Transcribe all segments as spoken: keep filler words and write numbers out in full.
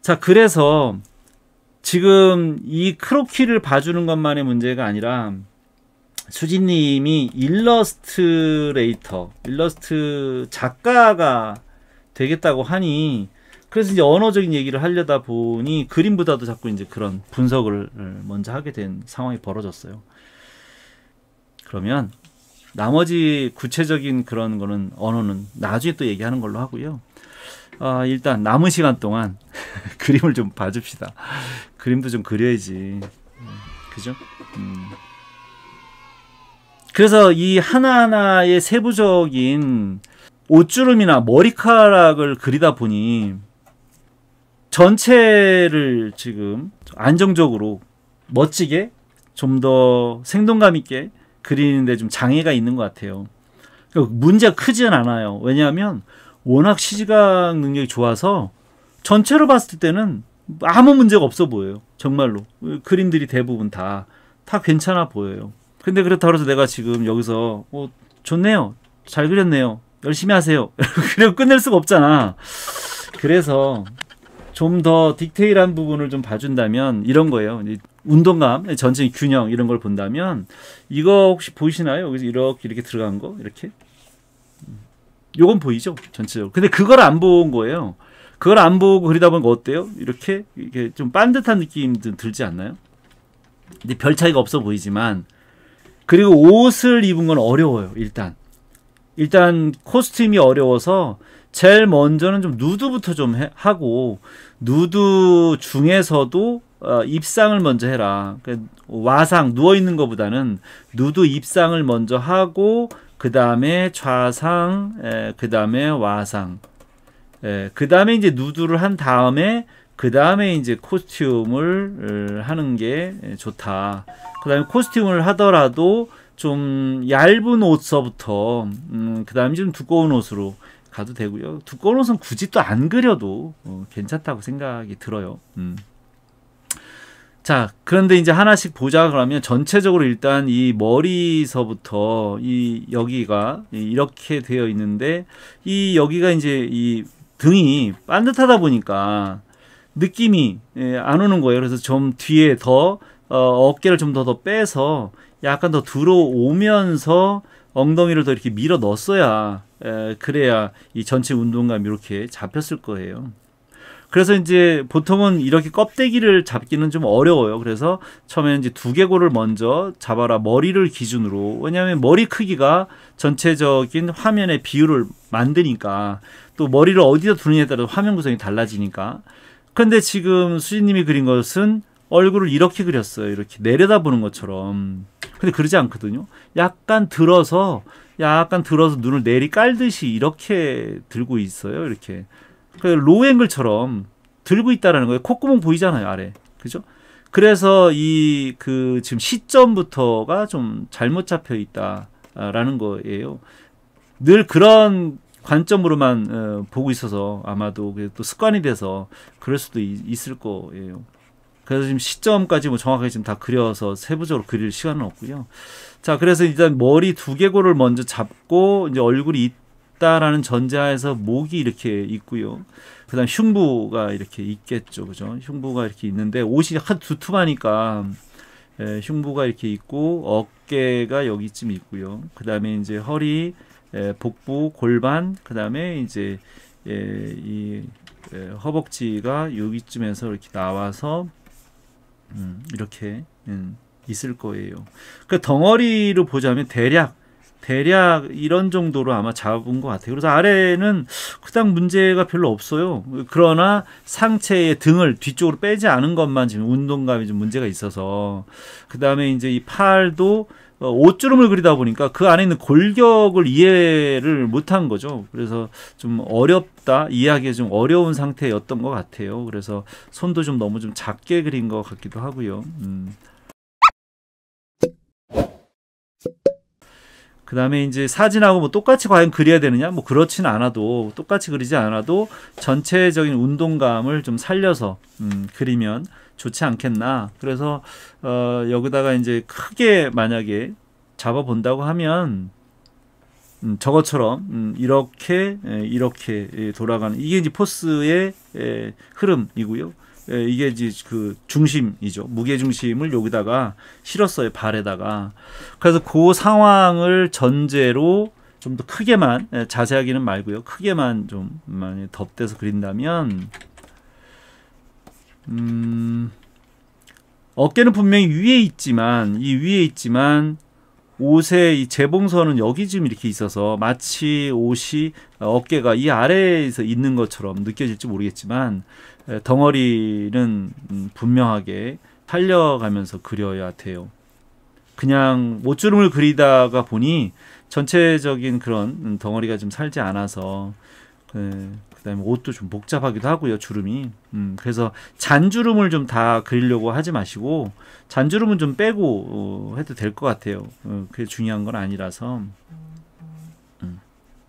자, 그래서 지금 이 크로키를 봐주는 것만의 문제가 아니라 수진님이 일러스트레이터, 일러스트 작가가 되겠다고 하니, 그래서 이제 언어적인 얘기를 하려다 보니 그림보다도 자꾸 이제 그런 분석을 먼저 하게 된 상황이 벌어졌어요. 그러면 나머지 구체적인 그런 거는 언어는 나중에 또 얘기하는 걸로 하고요. 아, 일단 남은 시간 동안 그림을 좀 봐줍시다. 그림도 좀 그려야지. 그죠? 음. 그래서 이 하나하나의 세부적인 옷주름이나 머리카락을 그리다 보니 전체를 지금 안정적으로 멋지게 좀 더 생동감 있게 그리는데 좀 장애가 있는 것 같아요. 문제가 크지는 않아요. 왜냐하면 워낙 시각 능력이 좋아서 전체로 봤을 때는 아무 문제가 없어 보여요. 정말로. 그림들이 대부분 다, 다 괜찮아 보여요. 근데 그렇다고 해서 내가 지금 여기서 어, 좋네요. 잘 그렸네요. 열심히 하세요. 그리고 끝낼 수가 없잖아. 그래서 좀 더 디테일한 부분을 좀 봐준다면 이런 거예요. 운동감, 전체 균형 이런 걸 본다면 이거 혹시 보이시나요? 여기서 이렇게 이렇게 들어간 거 이렇게 요건 보이죠? 전체적으로. 근데 그걸 안 본 거예요. 그걸 안 보고 그리다 보니까 어때요? 이렇게 이게 좀 반듯한 느낌 들지 않나요? 근데 별 차이가 없어 보이지만, 그리고 옷을 입은 건 어려워요. 일단 일단 코스튬이 어려워서 제일 먼저는 좀 누드부터 좀 해, 하고 누드 중에서도 어, 입상을 먼저 해라. 그러니까 와상 누워있는 것보다는 누드 입상을 먼저 하고 그 다음에 좌상, 그 다음에 와상, 그 다음에 이제 누드를 한 다음에 그 다음에 이제 코스튬을 하는 게 좋다. 그 다음에 코스튬을 하더라도 좀 얇은 옷서부터 음, 그 다음에 좀 두꺼운 옷으로 가도 되고요. 두꺼운 옷은 굳이 또 안 그려도 어, 괜찮다고 생각이 들어요. 음. 자, 그런데 이제 하나씩 보자 그러면 전체적으로 일단 이 머리서부터 이 여기가 이렇게 되어 있는데 이 여기가 이제 이 등이 반듯하다 보니까 느낌이 안 오는 거예요. 그래서 좀 뒤에 더 어, 어깨를 좀 더 더 빼서 약간 더 들어오면서 엉덩이를 더 이렇게 밀어 넣었어야 에, 그래야 이 전체 운동감이 이렇게 잡혔을 거예요. 그래서 이제 보통은 이렇게 껍데기를 잡기는 좀 어려워요. 그래서 처음에는 이제 두개골을 먼저 잡아라. 머리를 기준으로. 왜냐하면 머리 크기가 전체적인 화면의 비율을 만드니까, 또 머리를 어디다 두느냐에 따라 화면 구성이 달라지니까. 그런데 지금 수진님이 그린 것은 얼굴을 이렇게 그렸어요. 이렇게 내려다보는 것처럼. 근데 그러지 않거든요. 약간 들어서 약간 들어서 눈을 내리 깔듯이 이렇게 들고 있어요. 이렇게. 로앵글처럼 들고 있다라는 거예요. 콧구멍 보이잖아요, 아래. 그죠? 그래서 이 그 지금 시점부터가 좀 잘못 잡혀 있다라는 거예요. 늘 그런 관점으로만 어, 보고 있어서 아마도 또 습관이 돼서 그럴 수도 있, 있을 거예요. 그래서 지금 시점까지 뭐 정확하게 지금 다 그려서 세부적으로 그릴 시간은 없고요. 자, 그래서 일단 머리 두개골을 먼저 잡고 이제 얼굴이 있다라는 전제하에서 목이 이렇게 있고요. 그다음 흉부가 이렇게 있겠죠, 그죠? 흉부가 이렇게 있는데 옷이 한 두툼하니까 에, 흉부가 이렇게 있고 어깨가 여기쯤 있고요. 그다음에 이제 허리, 에, 복부, 골반, 그다음에 이제 에, 이 에, 허벅지가 여기쯤에서 이렇게 나와서 음, 이렇게 음, 있을 거예요. 그 덩어리로 보자면 대략 대략 이런 정도로 아마 잡은 것 같아요. 그래서 아래는 그닥 문제가 별로 없어요. 그러나 상체의 등을 뒤쪽으로 빼지 않은 것만 지금 운동감이 좀 문제가 있어서, 그 다음에 이제 이 팔도 옷주름을 그리다 보니까 그 안에 있는 골격을 이해를 못한 거죠. 그래서 좀 어렵다, 이해하기 좀 어려운 상태였던 것 같아요. 그래서 손도 좀 너무 좀 작게 그린 것 같기도 하고요. 음. 그 다음에 이제 사진하고 뭐 똑같이 과연 그려야 되느냐? 뭐 그렇지는 않아도, 똑같이 그리지 않아도 전체적인 운동감을 좀 살려서 음, 그리면 좋지 않겠나. 그래서 어, 여기다가 이제 크게 만약에 잡아 본다고 하면 음, 저것처럼 음, 이렇게 에, 이렇게 에, 돌아가는 이게 이제 포스의 에, 흐름이고요. 에, 이게 이제 그 중심이죠. 무게 중심을 여기다가 실었어요. 발에다가. 그래서 그 상황을 전제로 좀 더 크게만 에, 자세하게는 말고요. 크게만 좀 많이 덧대서 그린다면 음, 어깨는 분명히 위에 있지만 이 위에 있지만 옷의 이 재봉선은 여기 지금 이렇게 있어서 마치 옷이 어깨가 이 아래에서 있는 것처럼 느껴질지 모르겠지만 덩어리는 분명하게 살려가면서 그려야 돼요. 그냥 옷주름을 그리다가 보니 전체적인 그런 덩어리가 좀 살지 않아서 그 다음에 옷도 좀 복잡하기도 하고요. 주름이. 음, 그래서 잔주름을 좀 다 그리려고 하지 마시고 잔주름은 좀 빼고 어, 해도 될 것 같아요. 어, 그게 중요한 건 아니라서. 음.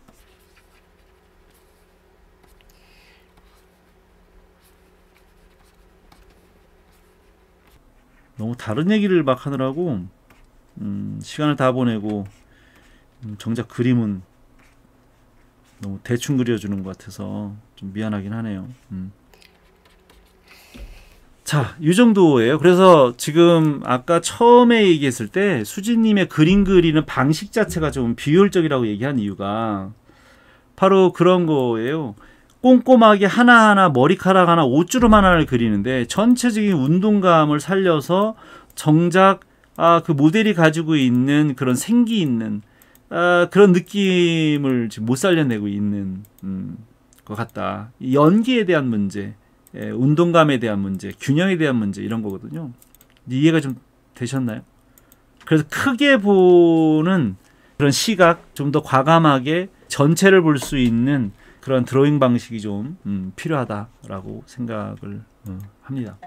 너무 다른 얘기를 막 하느라고 음, 시간을 다 보내고 음, 정작 그림은 너무 대충 그려주는 것 같아서 좀 미안하긴 하네요. 음. 자, 이 정도예요. 그래서 지금 아까 처음에 얘기했을 때 수진님의 그림 그리는 방식 자체가 좀 비효율적이라고 얘기한 이유가 바로 그런 거예요. 꼼꼼하게 하나하나 머리카락 하나 옷주름 하나를 그리는데 전체적인 운동감을 살려서 정작 아, 그 모델이 가지고 있는 그런 생기 있는 아, 그런 느낌을 지금 못 살려내고 있는 음, 것 같다. 연기에 대한 문제, 예, 운동감에 대한 문제, 균형에 대한 문제 이런 거거든요. 이해가 좀 되셨나요? 그래서 크게 보는 그런 시각, 좀 더 과감하게 전체를 볼 수 있는 그런 드로잉 방식이 좀 음, 필요하다라고 생각을 어, 합니다.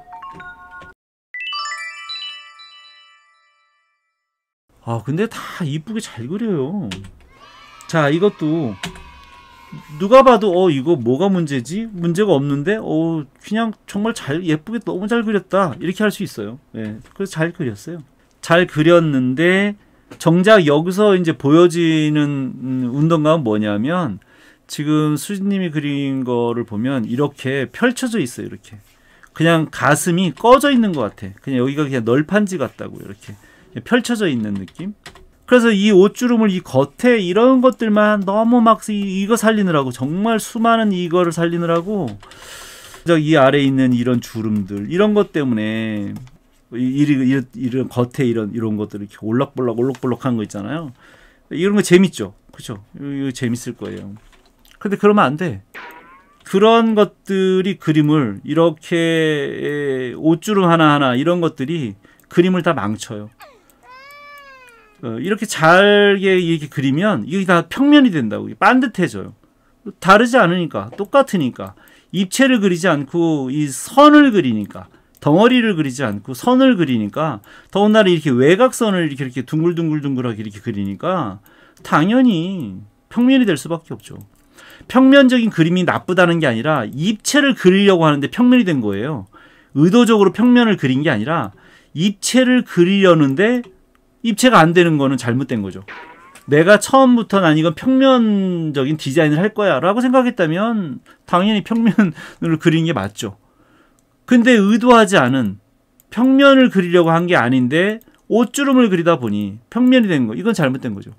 아, 근데 다 이쁘게 잘 그려요. 자, 이것도 누가 봐도 어 이거 뭐가 문제지? 문제가 없는데 어 그냥 정말 잘 예쁘게 너무 잘 그렸다 이렇게 할 수 있어요. 예, 그래서 잘 그렸어요. 잘 그렸는데 정작 여기서 이제 보여지는 음, 운동감은 뭐냐면 지금 수진님이 그린 거를 보면 이렇게 펼쳐져 있어요. 이렇게 그냥 가슴이 꺼져 있는 것 같아. 그냥 여기가 그냥 널판지 같다고 이렇게 펼쳐져 있는 느낌. 그래서 이 옷주름을 이 겉에 이런 것들만 너무 막 이, 이거 살리느라고 정말 수많은 이거를 살리느라고 이 아래에 있는 이런 주름들 이런 것 때문에 이런, 이런, 이런 겉에 이런 이런 것들 이렇게 올락볼락 올락볼락한 거 있잖아요. 이런 거 재밌죠, 그렇죠? 이거 재밌을 거예요. 근데 그러면 안 돼. 그런 것들이 그림을 이렇게 옷주름 하나하나 이런 것들이 그림을 다 망쳐요. 어, 이렇게 잘게 이렇게 그리면 이게 다 평면이 된다고. 반듯해져요. 다르지 않으니까, 똑같으니까. 입체를 그리지 않고 이 선을 그리니까, 덩어리를 그리지 않고 선을 그리니까, 더군다나 이렇게 외곽선을 이렇게 이렇게 둥글둥글둥글하게 이렇게 그리니까 당연히 평면이 될 수밖에 없죠. 평면적인 그림이 나쁘다는 게 아니라 입체를 그리려고 하는데 평면이 된 거예요. 의도적으로 평면을 그린 게 아니라 입체를 그리려는데 입체가 안 되는 거는 잘못된 거죠. 내가 처음부터 난 이건 평면적인 디자인을 할 거야 라고 생각했다면 당연히 평면을 그린 게 맞죠. 근데 의도하지 않은 평면을 그리려고 한 게 아닌데 옷주름을 그리다 보니 평면이 된 거, 이건 잘못된 거죠.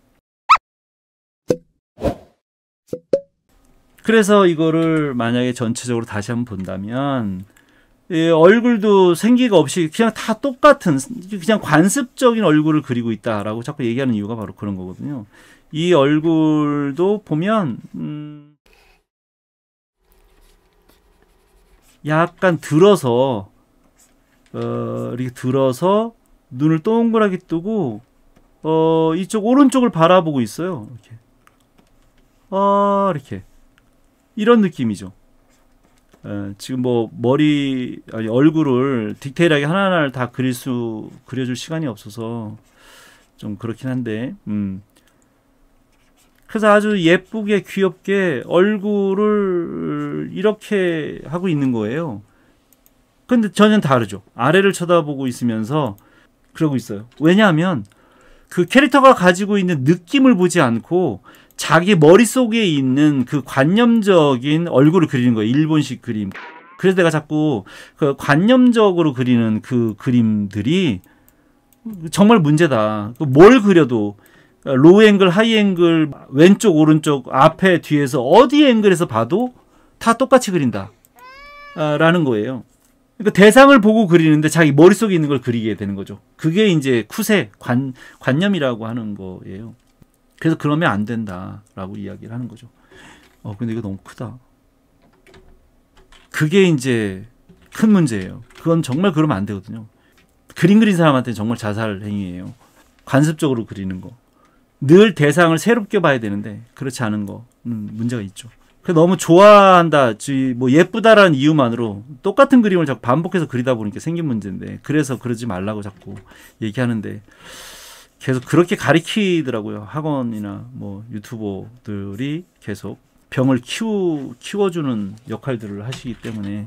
그래서 이거를 만약에 전체적으로 다시 한번 본다면 예, 얼굴도 생기가 없이 그냥 다 똑같은 그냥 관습적인 얼굴을 그리고 있다라고 자꾸 얘기하는 이유가 바로 그런 거거든요. 이 얼굴도 보면 음, 약간 들어서 어, 이렇게 들어서 눈을 동그랗게 뜨고 어, 이쪽 오른쪽을 바라보고 있어요. 이렇게 어, 이렇게 이런 느낌이죠. 에, 지금 뭐 머리 아니 얼굴을 디테일하게 하나하나를 다 그릴 수 그려줄 시간이 없어서 좀 그렇긴 한데 음. 그래서 아주 예쁘게 귀엽게 얼굴을 이렇게 하고 있는 거예요. 근데 전혀 다르죠. 아래를 쳐다보고 있으면서 그러고 있어요. 왜냐하면 그 캐릭터가 가지고 있는 느낌을 보지 않고 자기 머릿속에 있는 그 관념적인 얼굴을 그리는 거예요. 일본식 그림. 그래서 내가 자꾸 그 관념적으로 그리는 그 그림들이 정말 문제다. 뭘 그려도 로우 앵글, 하이 앵글, 왼쪽, 오른쪽, 앞에, 뒤에서 어디 앵글에서 봐도 다 똑같이 그린다. 라는 거예요. 그러니까 대상을 보고 그리는데 자기 머릿속에 있는 걸 그리게 되는 거죠. 그게 이제 쿠세, 관, 관념이라고 하는 거예요. 그래서 그러면 안 된다라고 이야기를 하는 거죠. 어, 근데 이거 너무 크다. 그게 이제 큰 문제예요. 그건 정말 그러면 안 되거든요. 그림 그린 사람한테는 정말 자살 행위예요. 관습적으로 그리는 거. 늘 대상을 새롭게 봐야 되는데 그렇지 않은 거 음, 문제가 있죠. 너무 좋아한다, 뭐 예쁘다라는 이유만으로 똑같은 그림을 자꾸 반복해서 그리다 보니까 생긴 문제인데, 그래서 그러지 말라고 자꾸 얘기하는데 계속 그렇게 가리키더라고요. 학원이나 뭐 유튜버들이 계속 병을 키우, 키워주는 역할들을 하시기 때문에.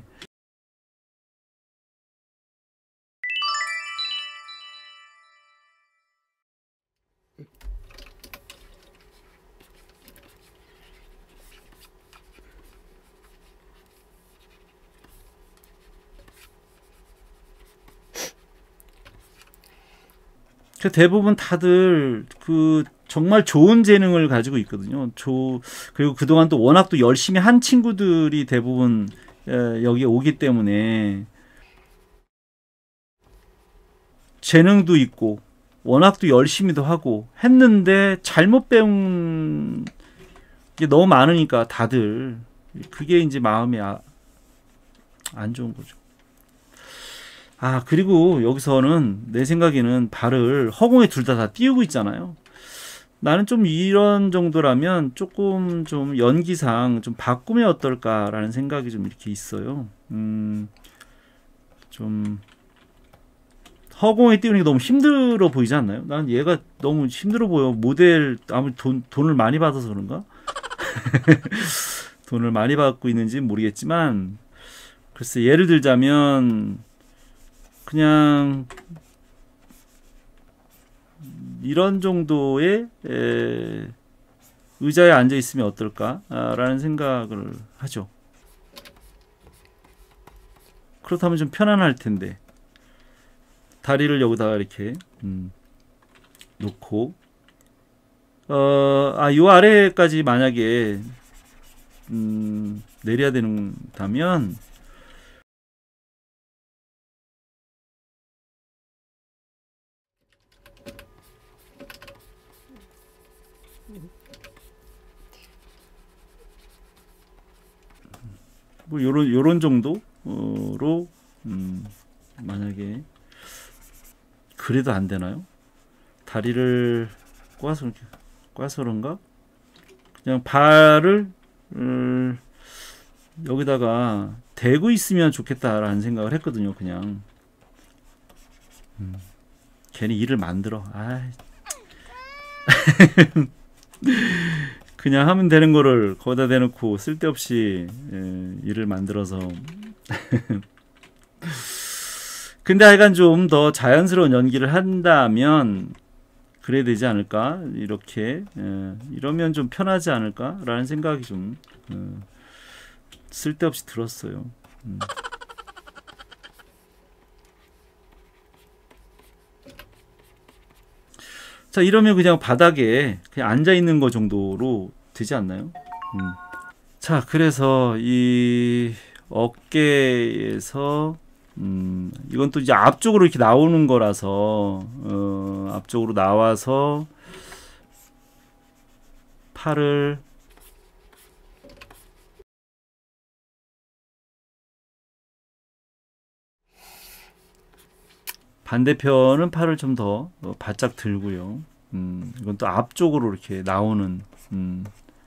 대부분 다들 그 정말 좋은 재능을 가지고 있거든요. 조, 그리고 그동안 또 워낙 또 열심히 한 친구들이 대부분 여기에 오기 때문에 재능도 있고 워낙 또 열심히도 하고 했는데 잘못 배운 게 너무 많으니까 다들 그게 이제 마음이 아, 안 좋은 거죠. 아, 그리고 여기서는 내 생각에는 발을 허공에 둘 다 다 띄우고 있잖아요. 나는 좀 이런 정도라면 조금 좀 연기상 좀 바꾸면 어떨까라는 생각이 좀 이렇게 있어요. 음, 좀 허공에 띄우는 게 너무 힘들어 보이지 않나요? 난 얘가 너무 힘들어 보여. 모델 아무리 돈, 돈을 많이 받아서 그런가? 돈을 많이 받고 있는지는 모르겠지만, 글쎄 예를 들자면 그냥 이런 정도의 에, 의자에 앉아 있으면 어떨까라는 생각을 하죠. 그렇다면 좀 편안할 텐데, 다리를 여기다가 이렇게 음, 놓고 어, 아, 요 아래까지 만약에 음, 내려야 된다면 뭐 요런 요런 정도로 음, 만약에 그래도 안 되나요? 다리를 꽈서 꽈서 그런가? 그냥 발을 음, 여기다가 대고 있으면 좋겠다라는 생각을 했거든요. 그냥 음, 괜히 일을 만들어. 아, 그냥 하면 되는 거를 거기다 대놓고 쓸데없이 예, 일을 만들어서. 근데 하여간 좀 더 자연스러운 연기를 한다면 그래야 되지 않을까, 이렇게 예, 이러면 좀 편하지 않을까 라는 생각이 좀 어, 쓸데없이 들었어요. 음. 자, 이러면 그냥 바닥에 그냥 앉아 있는 거 정도로 되지 않나요? 음. 자, 그래서 이 어깨에서 음, 이건 또 이제 앞쪽으로 이렇게 나오는 거라서 어, 앞쪽으로 나와서 팔을 반대편은 팔을 좀 더 바짝 들고요. 음, 이건 또 앞쪽으로 이렇게 나오는. 음.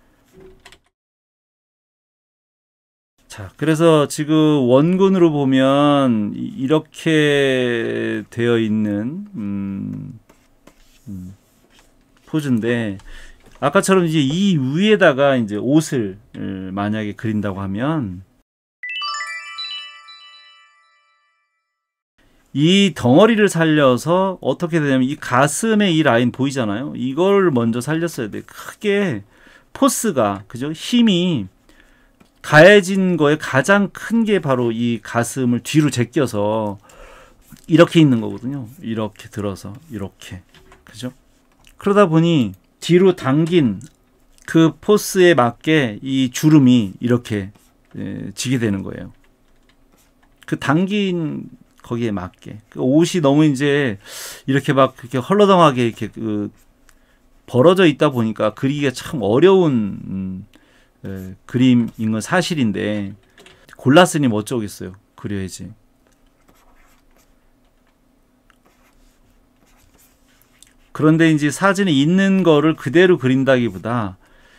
자, 그래서 지금 원근으로 보면 이렇게 되어 있는 음, 음, 포즈인데, 아까처럼 이제 이 위에다가 이제 옷을 만약에 그린다고 하면 이 덩어리를 살려서 어떻게 되냐면 이 가슴에 이 라인 보이잖아요. 이걸 먼저 살렸어야 돼. 크게 포스가 그죠? 힘이 가해진 거에 가장 큰 게 바로 이 가슴을 뒤로 제껴서 이렇게 있는 거거든요. 이렇게 들어서 이렇게 그죠? 그러다 보니 뒤로 당긴 그 포스에 맞게 이 주름이 이렇게 예, 지게 되는 거예요. 그 당긴 거기에 맞게 그 옷이 너무 이제 이렇게 막 그렇게 헐러덩하게 이렇게 그 벌어져 있다 보니까 그리기가 참 어려운 음, 에, 그림인 건 사실인데 골랐으니 뭐 어쩌겠어요. 그려야지. 그런데 이제 사진에 있는 거를 그대로 그린다기보다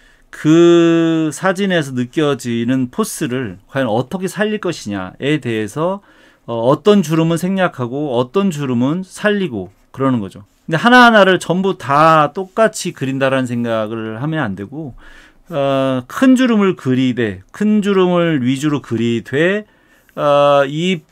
그 사진에서 느껴지는 포스를 과연 어떻게 살릴 것이냐에 대해서 어, 어떤 주름은 생략하고 어떤 주름은 살리고 그러는 거죠. 근데 하나하나를 전부 다 똑같이 그린다라는 생각을 하면 안 되고 어, 큰 주름을 그리되 큰 주름을 위주로 그리되 어, 이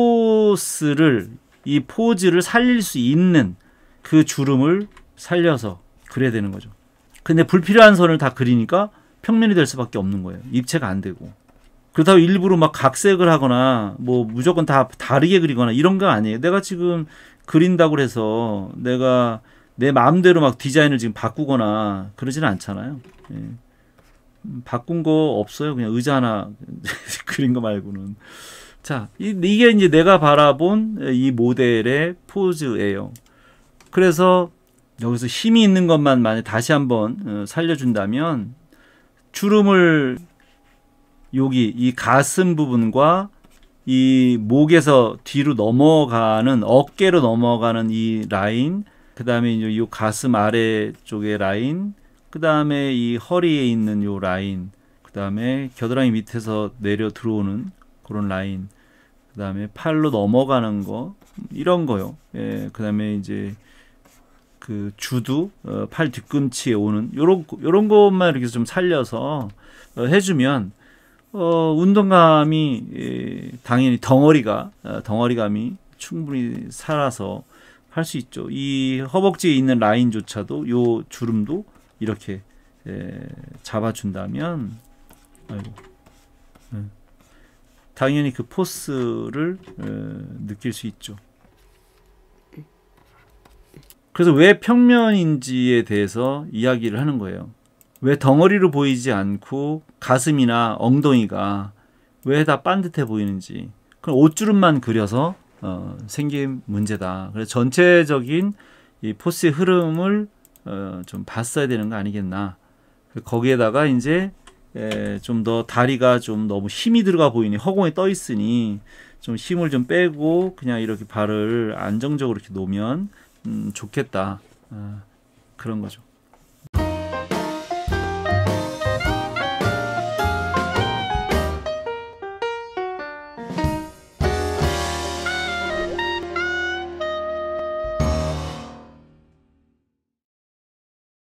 포스를 이 포즈를 살릴 수 있는 그 주름을 살려서 그려야 되는 거죠. 근데 불필요한 선을 다 그리니까 평면이 될 수밖에 없는 거예요. 입체가 안 되고. 그렇다고 일부러 막 각색을 하거나 뭐 무조건 다 다르게 그리거나 이런 거 아니에요. 내가 지금 그린다고 해서 내가 내 마음대로 막 디자인을 지금 바꾸거나 그러지는 않잖아요. 예. 바꾼 거 없어요. 그냥 의자 하나 그린 거 말고는. 자, 이, 이게 이제 내가 바라본 이 모델의 포즈예요. 그래서 여기서 힘이 있는 것만 만약 다시 한번 살려준다면 주름을 여기 이 가슴 부분과 이 목에서 뒤로 넘어가는 어깨로 넘어가는 이 라인, 그 다음에 이 가슴 아래 쪽의 라인, 그 다음에 이 허리에 있는 요 라인, 그 다음에 겨드랑이 밑에서 내려 들어오는 그런 라인, 그 다음에 팔로 넘어가는 거 이런 거요. 예, 그 다음에 이제 그 주두 어, 팔 뒤꿈치에 오는 요런 요런 것만 이렇게 좀 살려서 어, 해주면. 어, 운동감이 예, 당연히 덩어리가 어, 덩어리감이 충분히 살아서 할 수 있죠. 이 허벅지에 있는 라인조차도 요 주름도 이렇게 예, 잡아준다면 아이고, 예, 당연히 그 포스를 예, 느낄 수 있죠. 그래서 왜 평면인지에 대해서 이야기를 하는 거예요. 왜 덩어리로 보이지 않고 가슴이나 엉덩이가 왜 다 반듯해 보이는지 그럼 옷주름만 그려서 어, 생긴 문제다. 그래서 전체적인 이 포스의 흐름을 어, 좀 봤어야 되는 거 아니겠나. 거기에다가 이제 좀 더 다리가 좀 너무 힘이 들어가 보이니 허공에 떠 있으니 좀 힘을 좀 빼고 그냥 이렇게 발을 안정적으로 이렇게 놓으면 음, 좋겠다. 어, 그런 거죠.